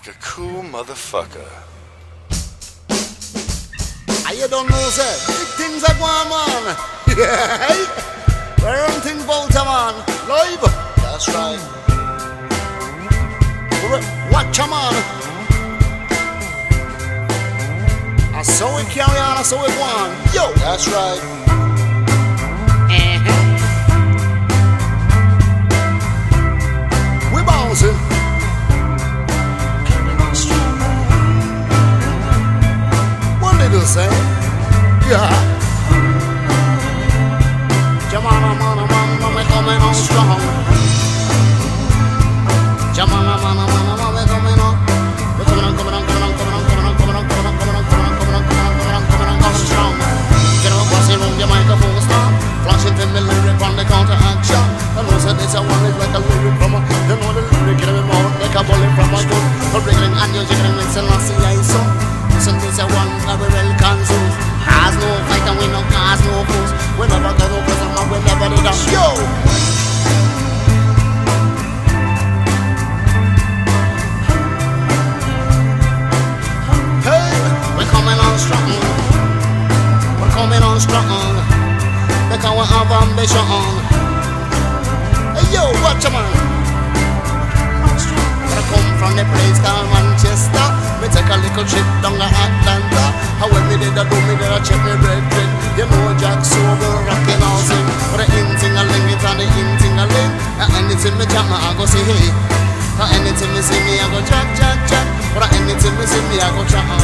like a cool motherfucker. You don't know, sir. Big things are going, man. Yeah. Where everything Volta, man. Live. That's right. Watch a man. I saw it carry on, I saw it go on. Yo. That's right. We bouncing. What did you say? Yeah. Jamana, mana, mana, we coming on strong. Jamana, mana, mana, mana, we coming on. We're coming on, coming on, coming on, coming on, coming on, coming on, coming on, coming on, coming on, coming on, coming on, coming on, coming on, coming strong. Get up, bossy room, your microphone stop. Flashing to the lyric on the counter action. I know that it's a one is like a lyric from a. You know the lyric, get me more like a bullet from a gun. For bringing and you're getting it, and I see I saw. Listen, this a one that we will cancel. Has no fight and we no cause no fools. We never go no prison and we never did that. Yo! Hey! We're coming on strong. We're coming on strong. Because we have ambition. Hey yo, watch a man. I come from the place called Manchester. Me take a little trip down to Atlanta. How when me did I do me did I check me red pen. You know Jack sober rockin' all sing. But the in-ting-a-ling it and the in-ting-a-ling. Anything me jam I go say hey. Anything me see me I go jack jack jack. But anything me see me I go jack.